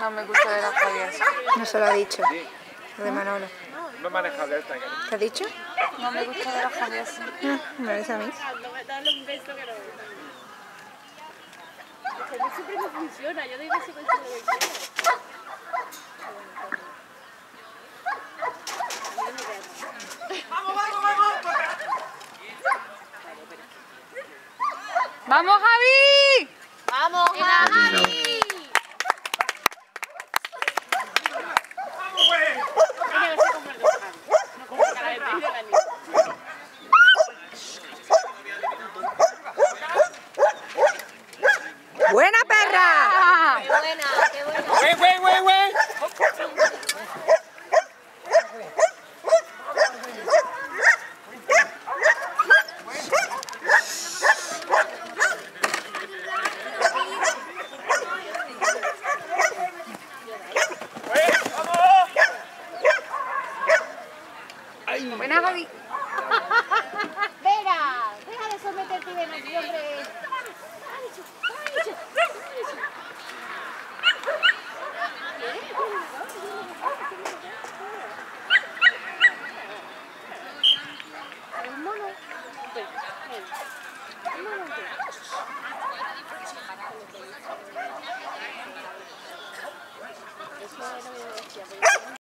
No me gusta ver a Javier. No se lo ha dicho. Sí. Lo de Manolo. No maneja alerta. ¿Te has dicho? No me gusta ver a Javier. Me lo dice a mí. Dale un beso que no. A mí siempre me funciona, yo doy beso con todo lo que quiero. ¡Vamos, Javi! ¡Vamos, Javi! ¡Buena perra! ¡Qué buena, qué buena! ¡Güey! Buena, Javi. Vera, deja de someterte y ven aquí, hombre. Un mono. Ven, ven. Un mono, ven. Eso no me decía,